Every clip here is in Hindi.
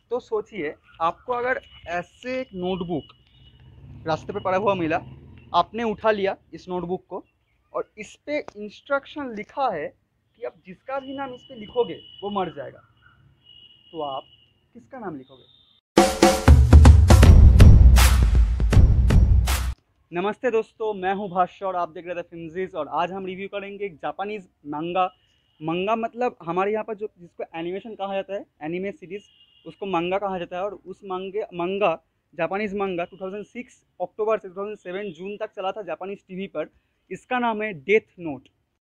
तो सोचिए, आपको अगर ऐसे एक नोटबुक रास्ते पे पड़ा हुआ मिला, आपने उठा लिया इस नोटबुक को और इस पे इंस्ट्रक्शन लिखा है कि आप जिसका भी नाम इस पे लिखोगे वो मर जाएगा, तो आप किसका नाम लिखोगे? नमस्ते दोस्तों, मैं हूं भाष्य और आप देख रहे थे फिल्मजीज। और आज हम रिव्यू करेंगे एक जापानीज मंगा। मंगा मतलब हमारे यहाँ पर जो जिसको एनिमेशन कहा जाता है, एनिमे सीरीज, उसको मंगा कहा जाता है। और उस मंगा जापानीज मंगा 2006 अक्टूबर से 2007 जून तक चला था जापानीज टीवी पर। इसका नाम है डेथ नोट।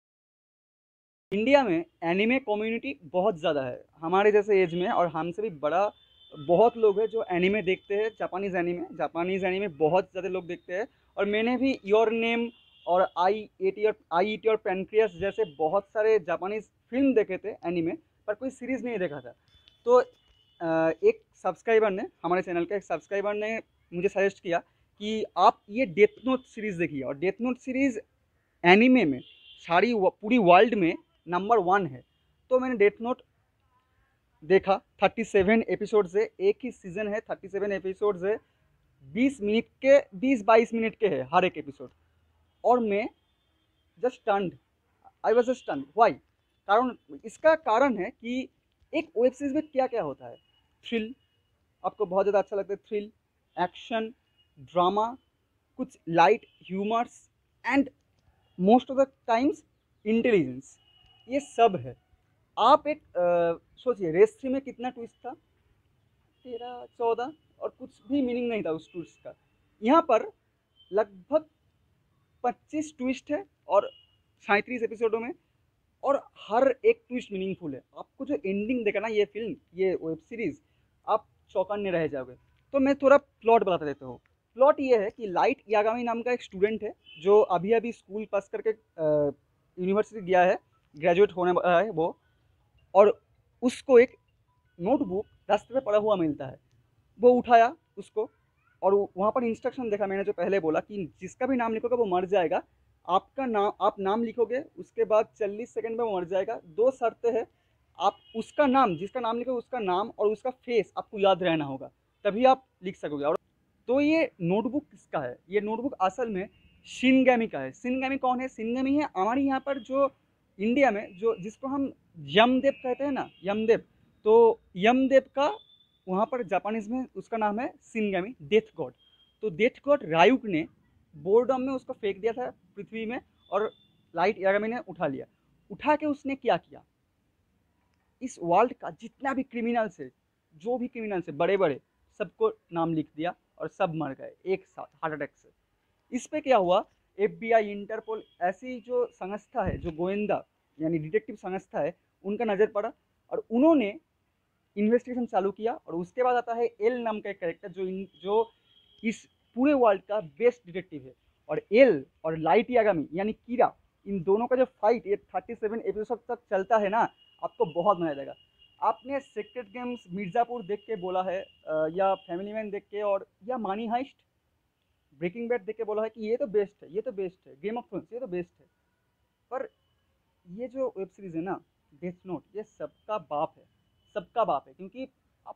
इंडिया में एनिमे कम्युनिटी बहुत ज़्यादा है हमारे जैसे एज में, और हमसे भी बड़ा बहुत लोग हैं जो एनिमे देखते हैं। जापानीज़ एनिमे बहुत ज़्यादा लोग देखते हैं। और मैंने भी योर नेम और आई ईट योर पैनक्रियास जैसे बहुत सारे जापानीज़ फिल्म देखे थे एनिमे, पर कोई सीरीज़ नहीं देखा था। तो एक सब्सक्राइबर ने, हमारे चैनल का एक सब्सक्राइबर ने मुझे सजेस्ट किया कि आप ये डेथ नोट सीरीज़ देखिए। और डेथ नोट सीरीज़ एनिमे में पूरी वर्ल्ड में नंबर 1 है। तो मैंने डेथ नोट देखा। 37 एपिसोड्स है, एक ही सीजन है, 37 एपिसोड्स है। 20 22 मिनट के है हर एक एपिसोड। और मैं just stunned, I was stunned. Why? कारण, इसका कारण है कि एक वेब सीरीज में क्या क्या होता है। थ्रिल, आपको बहुत ज़्यादा अच्छा लगता है, थ्रिल, एक्शन, ड्रामा, कुछ light humours, and most of the times intelligence, ये सब है। आप एक सोचिए, रेस 3 में कितना ट्विस्ट था, 13 14, और कुछ भी मीनिंग नहीं था उस ट्विस्ट का। यहाँ पर लगभग 25 ट्विस्ट है और 37 एपिसोडों में, और हर एक ट्विस्ट मीनिंगफुल है। आपको जो एंडिंग देखा ना, ये फिल्म, ये वेब सीरीज, आप चौकन्ने रह जाओगे। तो मैं थोड़ा प्लॉट बता देता हूँ। प्लॉट ये है कि लाइट यागामी नाम का एक स्टूडेंट है जो अभी अभी स्कूल पास करके यूनिवर्सिटी गया है, ग्रेजुएट होने वाला है वो। और उसको एक नोटबुक रास्ते पे पड़ा हुआ मिलता है। वो उठाया उसको, और वहाँ पर इंस्ट्रक्शन देखा, मैंने जो पहले बोला कि जिसका भी नाम लिखोगे वो मर जाएगा। आपका नाम, आप नाम लिखोगे, उसके बाद 40 सेकंड में वो मर जाएगा। दो शर्तें हैं, आप उसका नाम, जिसका नाम लिखोगे उसका नाम और उसका फेस आपको याद रहना होगा, तभी आप लिख सकोगे। और तो ये नोटबुक किसका है? ये नोटबुक असल में शिनगैमी का है। शिनगैमी कौन है? शिनगैमी है हमारे यहाँ पर जो इंडिया में जो जिसको हम यमदेव कहते हैं ना, यमदेव। तो यमदेव का वहाँ पर जापानीज में उसका नाम है शिनगैमी, डेथ गॉड। तो डेथ गॉड रायुक ने बोर्डम में उसको फेंक दिया था पृथ्वी में, और लाइट यागामी ने उठा लिया। उठा के उसने क्या किया, इस वर्ल्ड का जितना भी क्रिमिनल्स है, जो भी क्रिमिनल्स है बड़े बड़े, सबको नाम लिख दिया और सब मर गए एक साथ हार्ट अटैक से। इस पे क्या हुआ, एफबीआई, इंटरपोल, ऐसी जो संस्था है, जो गोविंदा यानी डिटेक्टिव संस्था है, उनका नज़र पड़ा और उन्होंने इन्वेस्टिगेशन चालू किया। और उसके बाद आता है एल नाम का एक कैरेक्टर जो इस पूरे वर्ल्ड का बेस्ट डिटेक्टिव है। और एल और लाइट यागामी यानी कीरा, इन दोनों का जो फाइट ये 37 एपिसोड तक चलता है ना, आपको बहुत मजा आएगा। आपने सेक्रेट गेम्स मिर्ज़ापुर देख के बोला है, या फैमिली मैन देख के, और या मानी हाइस्ट, ब्रेकिंग बैड देख के बोला है कि ये तो बेस्ट है, ये तो बेस्ट है, गेम ऑफ थ्रोन्स ये तो बेस्ट है। पर ये जो वेब सीरीज है ना, डेथ नोट, ये सबका बाप है, सबका बाप है। क्योंकि आप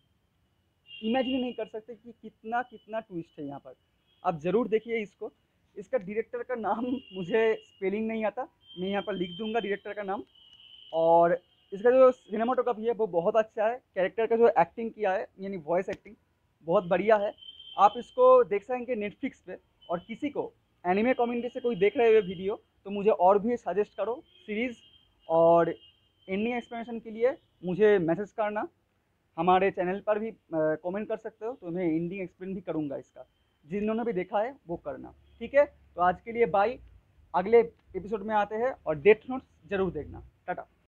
इमेजिन नहीं कर सकते कि कितना कितना ट्विस्ट है यहाँ पर। आप ज़रूर देखिए इसको। इसका डायरेक्टर का नाम मुझे स्पेलिंग नहीं आता, मैं यहाँ पर लिख दूंगा डायरेक्टर का नाम। और इसका जो सिनेमाटोग्राफी है वो बहुत अच्छा है। कैरेक्टर का जो एक्टिंग किया है यानी वॉइस एक्टिंग बहुत बढ़िया है। आप इसको देख सकेंगे नेटफ्लिक्स पे। और किसी को एनिमे कम्युनिटी से कोई देख रहे हुए वीडियो, तो मुझे और भी सजेस्ट करो सीरीज़। और एंडिंग एक्सप्लेनेशन के लिए मुझे मैसेज करना, हमारे चैनल पर भी कमेंट कर सकते हो, तो मैं एंडिंग एक्सप्लेन भी करूँगा इसका। जिन्होंने भी देखा है वो करना, ठीक है? तो आज के लिए बाय। अगले एपिसोड में आते हैं, और डेथ नोट्स जरूर देखना। टाटा।